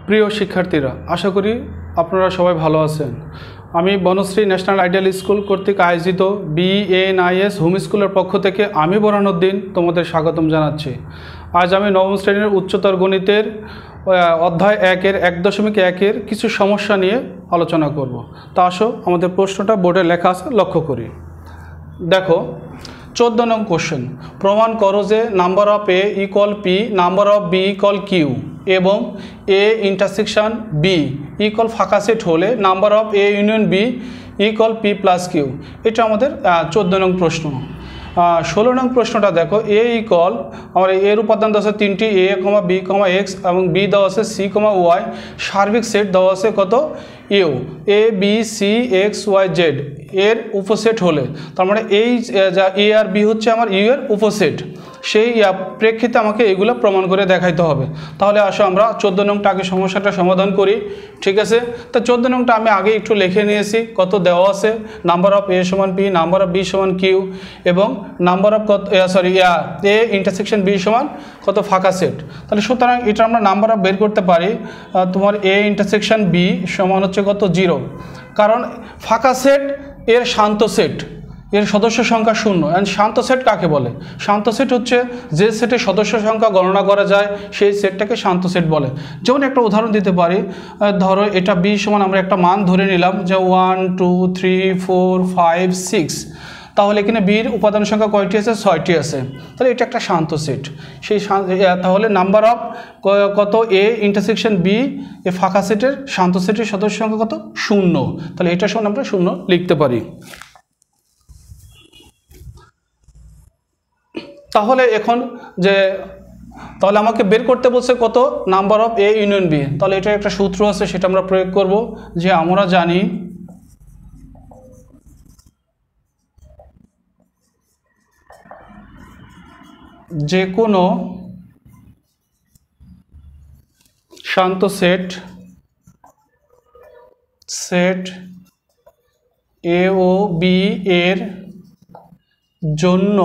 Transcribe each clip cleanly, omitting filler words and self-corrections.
প্রিয় শিক্ষার্থীরা, আশা করি আপনারা সবাই ভালো আছেন। আমি বনশ্রী ন্যাশনাল আইডিয়াল স্কুল কর্তৃক আয়োজিত BNIS হোম স্কুলের পক্ষ থেকে আমি বোরহানউদ্দিন তোমাদের স্বাগতম জানাচ্ছি। আজ আমি নবম শ্রেণীর উচ্চতর গণিতের অধ্যায় 1-এর 1.1-এর কিছু সমস্যা নিয়ে আলোচনা করব। তা আসো আমাদের প্রশ্নটা বোর্ডে লেখা আছে, লক্ষ্য করি। দেখো 14 নং কোশ্চেন, প্রমাণ করো যে number of A equal P, number of B equal Q এবং A ইন্টারসেকশন B ইকুয়াল ফাঁকা সেট হলে number of A union B equal P plus Q। এটা আমাদের 14 নং প্রশ্ন। 16 নং প্রশ্নটা দেখো, A ইকুয়াল আমার এর উপাদান দেওয়া আছে 3টি, A, B, X এবং B দেওয়া আছে C, Y। সার্বিক সেট দেওয়া আছে কত? U, A, B, C, X, Y, Z এর উপসেট হলে, তার মানে এই যা A আর B হচ্ছে আমার ইউ এর উপসেট, সেই প্রেক্ষিতে আমাকে এগুলো প্রমাণ করে দেখাইতে হবে। তাহলে আসো আমরা 14 নংটা আগে সমস্যাটা সমাধান করি, ঠিক আছে? তো 14 নংটা আমি আগে একটু লিখে নিয়েছি। কত দেওয়া আছে? নাম্বার অফ A সমান P, নাম্বার অফ B সমান Q এবং নাম্বার অফ কত A ইন্টারসেকশন B সমান কত? ফাঁকা সেট। তাহলে সুতরাং এটা আমরা নাম্বার অফ বের করতে পারি। তোমার A ইন্টারসেকশন B সমান হচ্ছে কত? 0, কারণ ফাঁকা সেট এর শান্ত সেট, এর সদস্য সংখ্যা 0। অ্যান্ড শান্ত সেট কাকে বলে? শান্ত সেট হচ্ছে যে সেটের সদস্য সংখ্যা গণনা করা যায় সেই সেটটাকে শান্ত সেট বলে। যেমন একটা উদাহরণ দিতে পারি, ধরো এটা B সমান আমরা একটা মান ধরে নিলাম যে 1, 2, 3, 4, 5, 6। তাহলে এখানে বির উপাদান সংখ্যা কয়টি আছে? 6টি আছে। তাহলে এটা একটা শান্ত সেট। সেই তাহলে নাম্বার অফ কত? A ইন্টারসেকশন B এ ফাঁকা সেটের শান্ত সেটের সদস্য সংখ্যা কত? 0। তাহলে এটা সমান আমরা 0 লিখতে পারি। তাহলে এখন তাহলে আমাকে বের করতে বলছে কত? Number of A union B। তাহলে এটা একটা সূত্র আছে, সেটা আমরা প্রয়োগ করব। যে আমরা জানি যে কোনো শান্ত সেট A ও B এর জন্য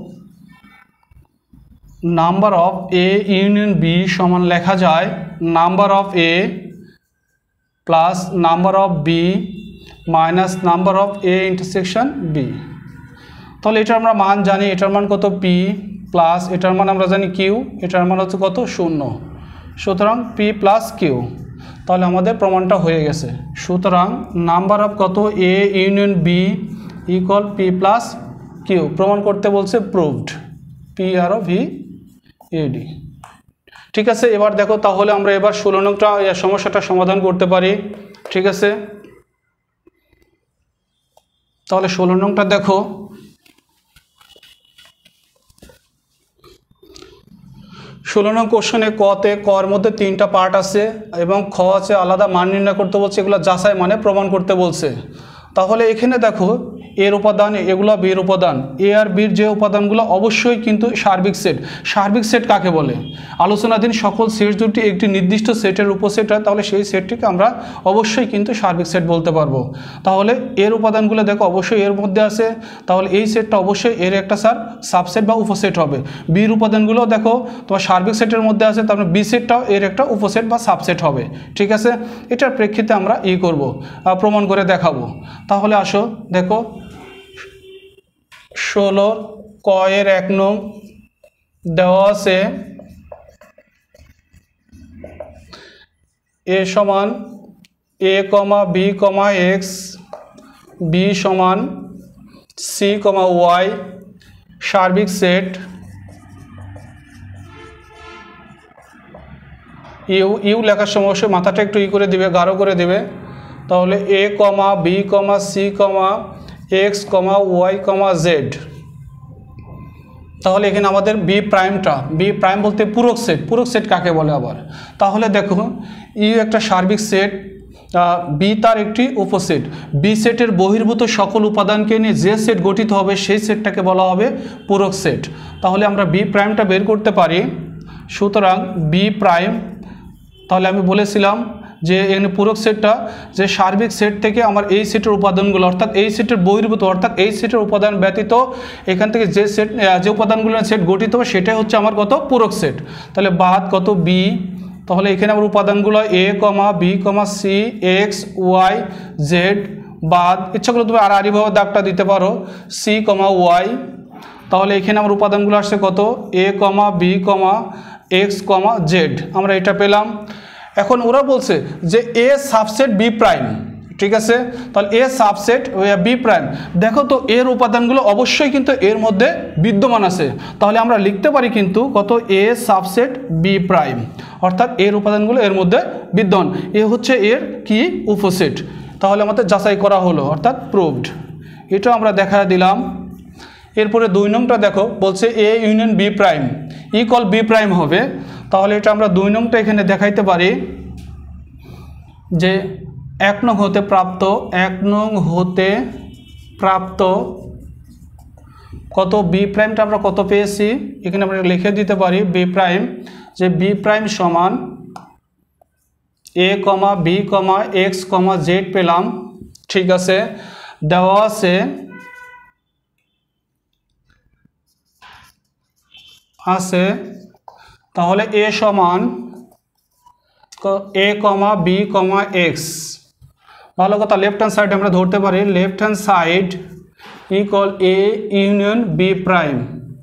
number of A union B সমান লেখা যায় number of A plus number of B minus number of A intersection B। তাহলে এটার আমরা মান জানি, এটার মান কত? P প্লাস এটার মান আমরা জানি Q, এটার মান হচ্ছে কত? 0। সুতরাং P প্লাস Q। তাহলে আমাদের প্রমাণটা হয়ে গেছে। সুতরাং নাম্বার অফ কত? A union B equal P plus Q প্রমাণ করতে বলছে, প্রুভড। PROVED। ঠিক আছে, এবার দেখো তাহলে আমরা এবার 16 নংটা সমস্যাটা সমাধান করতে পারি, ঠিক আছে? তাহলে 16 নংটা দেখো, কোশ্চেনে কর মধ্যে 3টা পার্ট আছে এবং খ আছে আলাদা মান নির্ণয় করতে বলছে, এগুলো যাচাই মানে প্রমাণ করতে বলছে। তাহলে এখানে দেখো এর উপাদান, এগুলো বির উপাদান, এ আর বির যে উপাদানগুলো অবশ্যই কিন্তু সার্বিক সেট। সার্বিক সেট কাকে বলে? আলোচনাধীন সকল সেট দুটি একটি নির্দিষ্ট সেটের উপসেট হয়, তাহলে সেই সেটটিকে আমরা অবশ্যই কিন্তু সার্বিক সেট বলতে পারবো। তাহলে এর উপাদানগুলো দেখো অবশ্যই এর মধ্যে আছে, তাহলে এই সেটটা অবশ্যই এর একটা সাবসেট বা উপসেট হবে। বির উপাদানগুলো দেখো তোমার সার্বিক সেটের মধ্যে আছে, তারপরে বি সেটটাও এর একটা উপসেট বা সাবসেট হবে, ঠিক আছে? এটার প্রেক্ষিতে আমরা করব, প্রমাণ করে দেখাবো। তাহলে আসো দেখো 16 ক এর 1 নং দেওয়া আছে A সমান A, B, X, B সমান C, Y সার্বিক সেট ইউ লেখার সময় অবশ্যই মাথাটা একটু করে দিবে, গাঢ় করে দিবে। তাহলে A, B, C, X, Y, Z। তাহলে এখানে আমাদের বি প্রাইম বলতে পূরক সেট কাকে বলে আবার? তাহলে দেখো ইউ একটা সার্বিক সেট, বি তার একটি উপসেট। বি সেটের বহির্ভূত সকল উপাদানকে নিয়ে যে সেট গঠিত হবে সেই সেটটাকে বলা হবে পূরক সেট। তাহলে আমরা বি প্রাইমটা বের করতে পারি। সুতরাং বি প্রাইম, তাহলে আমি বলেছিলাম যে এখানে পূরক সেটটা যে সার্বিক সেট থেকে আমার এই সেটের উপাদানগুলো অর্থাৎ এই সেটের বহির্ভূত অর্থাৎ এই সেটের উপাদান ব্যতীত এখান থেকে যে উপাদানগুলো সেট গঠিত হবে সেটাই হচ্ছে আমার কত পূরক সেট। তাহলে বাদ কত বি তাহলে এখানে আমার উপাদানগুলো A comma B comma C X Y Z বাদ ইচ্ছা করলে তুমি আড়াআড়িভাবে দাগটা দিতে পারো সি কমা ওয়াই। তাহলে এখানে আমার উপাদানগুলো আসছে কত A comma B comma X comma Z, আমরা এটা পেলাম। এখন ওরা বলছে যে এ সাবসেট বি প্রাইম, ঠিক আছে, তাহলে এ সাবসেট বি প্রাইম। দেখো তো এর উপাদানগুলো অবশ্যই কিন্তু এর মধ্যে বিদ্যমান আছে, তাহলে আমরা লিখতে পারি কিন্তু কত এ সাবসেট বি প্রাইম, অর্থাৎ এর উপাদানগুলো এর মধ্যে বিদ্যমান, এ হচ্ছে এর কি উপসেট। তাহলে আমাদের যাচাই করা হলো অর্থাৎ প্রুভড, এটা আমরা দেখা দিলাম। এরপরে 2 নংটা দেখো বলছে A union B prime equal B prime হবে, তাহলে এটা আমরা 2 নংটা এখানে দেখাইতে পারি যে 1 নং হতে প্রাপ্ত কত বি প্রাইমটা আমরা কত পেয়েছি এখানে আমরা লিখে দিতে পারি বি প্রাইম, যে বি প্রাইম সমান A comma B comma X comma Z পেলাম, ঠিক আছে। দেওয়া আছে তাহলে এ সমান A comma B comma x, ভালো কথা লেফট হ্যান্ড সাইড আমরা ধরতে পারি, left hand side equal A union B prime.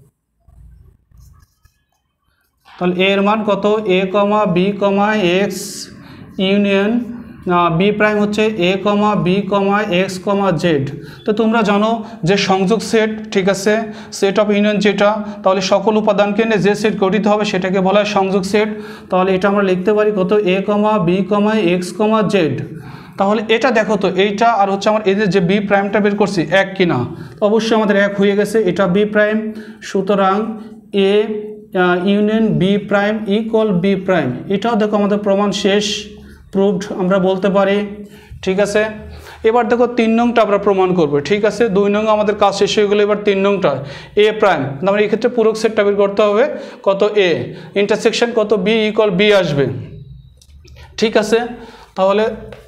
তাহলে এর মান কত A comma B comma X union B prime হচ্ছে A comma B comma X comma Z. তো তোমরা জানো যে সংযোগ সেট, ঠিক আছে, সেট অফ ইউনিয়ন যেটা, তাহলে সকল উপাদানকে নিয়ে যে সেট গঠিত হবে সেটাকে বলা হয় সংযোগ সেট। তাহলে এটা আমরা লিখতে পারি কত A comma B comma X comma Z. তাহলে এটা দেখো তো এইটা আর হচ্ছে আমার এদের যে বি প্রাইমটা বের করছি এক কিনা, অবশ্যই আমাদের এক হয়ে গেছে, এটা বি প্রাইম, সুতরাং A union B prime equal B prime, এটাও দেখো আমাদের প্রমাণ শেষ, প্রুভড আমরা বলতে পারি, ঠিক আছে। এবার দেখো 3 নংটা আমরা প্রমাণ করব, ঠিক আছে। 2 নং আমাদের কাজ শেষ হয়ে গেলো, এবার 3 নংটা এ প্রাইম, আমরা এই ক্ষেত্রে পূরক সেটটা বের করতে হবে কত এ ইন্টারসেকশন কত বি ইকুয়াল বি আসবে, ঠিক আছে। তাহলে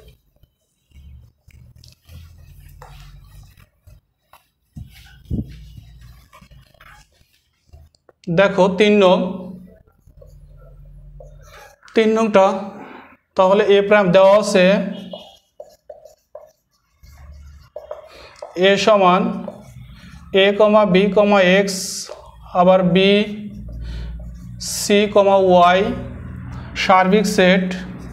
দেখো 3 নংটা, তাহলে এ প্রাইম দেওয়া আছে এ সমান A comma B comma X আবার বি সি কমা ওয়াই সার্বিক সেট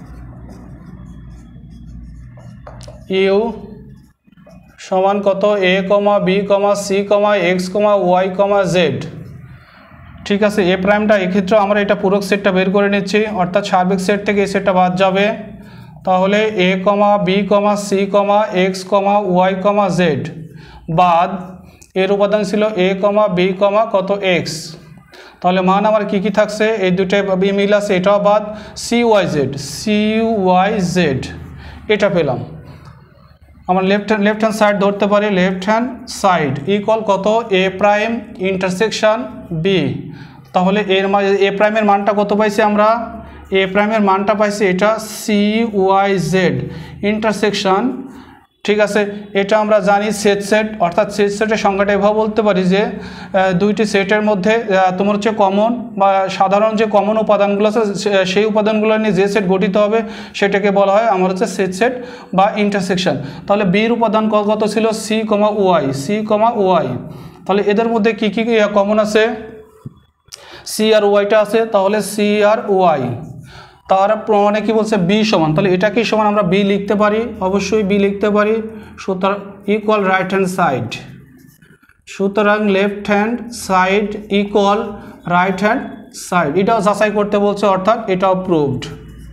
ইউ সমান কত A comma B comma C comma X comma Y comma Z, ঠিক আছে। এ প্রাইমটা এক্ষেত্রে আমরা এটা পূরক সেটটা বের করে নিচ্ছি, অর্থাৎ সার্বিক সেট থেকে এই সেটটা বাদ যাবে, তাহলে A comma B comma C comma X comma Y comma Z বাদ এর উপাদান ছিল এ কমা বি কমা কত এক্স, তাহলে মান আমার কি কি থাকছে এই দুটোই বি মিল আছে, এটাও বাদ সি ওয়াই জেড এটা পেলাম। আমরা লেফট হ্যান্ড সাইড ধরতে পারি, লেফট হ্যান্ড সাইড ইকুয়াল কত এ প্রাইম ইন্টারসেকশন বি, তাহলে এর এ প্রাইমের মানটা কত পাইছি আমরা, এ প্রাইমের মানটা পাইছি এটা সি ওয়াই জেড ইন্টারসেকশন, ঠিক আছে। এটা আমরা জানি সেট, অর্থাৎ সেটের সংজ্ঞাটা এভাবে বলতে পারি যে দুইটি সেটের মধ্যে তোমার হচ্ছে কমন বা সাধারণ যে কমন উপাদানগুলো আছে সেই উপাদানগুলো নিয়ে যে সেট গঠিত হবে সেটাকে বলা হয় আমার হচ্ছে সেট বা ইন্টারসেকশন। তাহলে বির উপাদান কত ছিল সি কমা ওয়াই, তাহলে এদের মধ্যে কি কি কমন আছে, সি আর ওয়াইটা আছে, তাহলে সি আর ওয়াই, তার প্রমাণে কি বলছে বি সমান, তাহলে এটা কি সমান আমরা বি লিখতে পারি, অবশ্যই বি লিখতে পারি, সুতরাং ইকুয়াল রাইট হ্যান্ড সাইড, সুতরাং left hand side equal right hand side, এটাও যাচাই করতে বলছে, অর্থাৎ এটাও প্রুভড।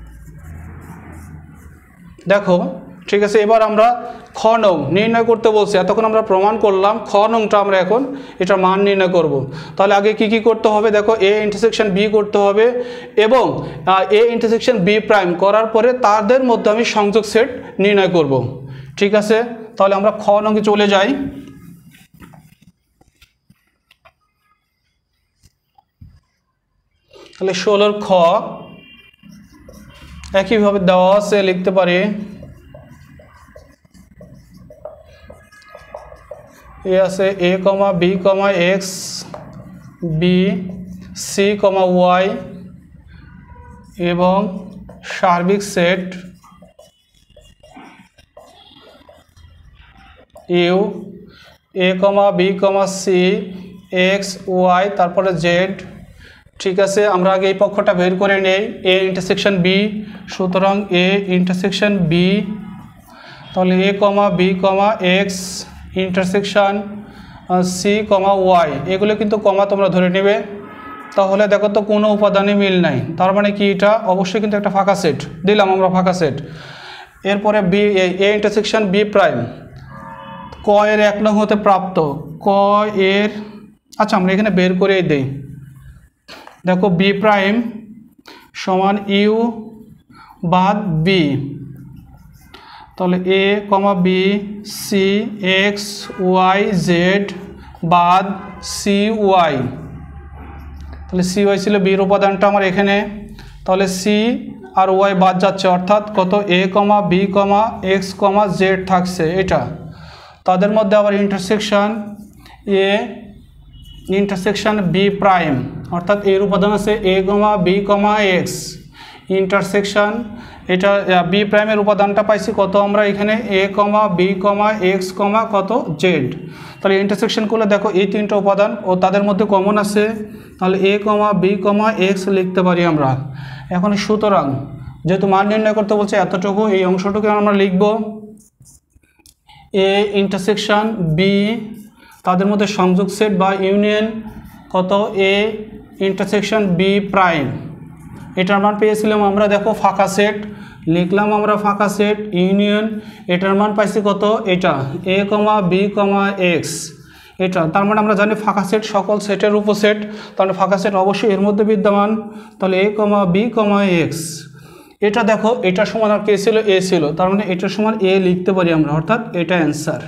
দেখো ঠিক আছে, এবার আমরা খ নং নির্ণয় করতে বলছি, এতক্ষণ আমরা প্রমাণ করলাম, খ নংটা আমরা এখন এটা মান নির্ণয় করব। তাহলে আগে কি কি করতে হবে, দেখো এ ইন্টারসেকশন বি করতে হবে এবং এ ইন্টারসেকশন বি প্রাইম করার পরে তাদের মধ্যে আমি সংযোগ সেট নির্ণয় করব, ঠিক আছে। তাহলে আমরা খ নংয়ে চলে যাই। তাহলে 16 খ একইভাবে দেওয়া আছে, লিখতে পারি এ আছে A comma B comma X B C comma Y এবং সার্বিক set U A comma B comma C X Y তারপরে জেড। ঠিক আছে, আমরা আগে এই পক্ষটা বের করে নেই, এ ইন্টারসেকশন বি। সুতরাং এ ইন্টারসেকশন বি, তাহলে A comma B comma X intersection C comma Y, এগুলো কিন্তু কমা তোমরা ধরে নেবে। তাহলে দেখো তো কোনো উপাদানে মিল নাই, তার মানে কি এটা অবশ্যই কিন্তু একটা ফাঁকা সেট, দিলাম আমরা ফাঁকা সেট। এরপরে B A intersection B prime, ক এর 1 নং হতে প্রাপ্ত ক এর, আচ্ছা আমরা এখানে বের করেই দিই। দেখো বি প্রাইম সমান ইউ বাদ বি, তাহলে A comma B C X Y Z বাদ সি ওয়াই, তাহলে সি ওয়াই ছিল বির উপাদানটা আমার এখানে, তাহলে সি আর ওয়াই বাদ যাচ্ছে, অর্থাৎ কত A comma B comma X comma Z থাকছে এটা। তাদের মধ্যে আবার intersection A intersection B prime, অর্থাৎ এর উপাদান আছে A comma B comma X intersection, এটা বি প্রাইমের উপাদানটা পাইছি কত আমরা এখানে এ কমা বি কমা এক্স কমা কত জেড। তাহলে ইন্টারসেকশন করলে দেখো এই 3টা উপাদান ও তাদের মধ্যে কমন আছে, তাহলে A comma B comma x লিখতে পারি আমরা। এখন সুতরাং যেহেতু মান নির্ণয় করতে বলছে এতটুকু, এই অংশটুকু আমরা লিখব এ ইন্টারসেকশন বি, তাদের মধ্যে সংযোগ সেট বা ইউনিয়ন কত এ ইন্টারসেকশন বি প্রাইম, এটার মান পেয়েছিলাম আমরা দেখো ফাঁকা সেট, লিখলাম আমরা ফাঁকা সেট ইউনিয়ন, এটার মান পাইছি কত এটা এ কমা বি কমা এক্স এটা। তার মানে আমরা জানি ফাঁকা সেট সকল সেটের উপসেট, তাহলে ফাঁকা সেট অবশ্যই এর মধ্যে বিদ্যমান, তাহলে A comma B comma x. এটা দেখো এটা সমান আর কে ছিল এ ছিল, তার মানে এটার সমান এ লিখতে পারি আমরা, অর্থাৎ এটা অ্যান্সার।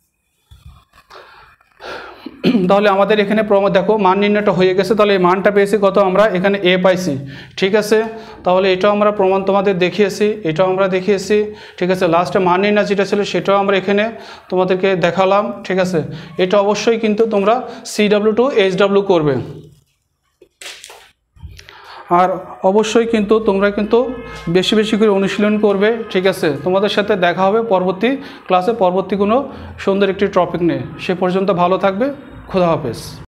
তাহলে আমাদের এখানে দেখো মান নির্ণয়টা হয়ে গেছে, তাহলে এই মানটা পেয়েছি কত আমরা এখানে এ পাইছি। ঠিক আছে, তাহলে এটাও আমরা প্রমাণ তোমাদের দেখিয়েছি, এটাও আমরা দেখিয়েছি। ঠিক আছে, লাস্টে মান নির্ণয় যেটা ছিল সেটাও আমরা এখানে তোমাদেরকে দেখালাম। ঠিক আছে, এটা অবশ্যই কিন্তু তোমরা CW2 HW করবে, আর অবশ্যই কিন্তু তোমরা কিন্তু বেশি বেশি করে অনুশীলন করবে। ঠিক আছে, তোমাদের সাথে দেখা হবে পরবর্তী ক্লাসে পরবর্তী কোনো সুন্দর একটি টপিক নিয়ে। সে পর্যন্ত ভালো থাকবে, খোদা হাফেজ।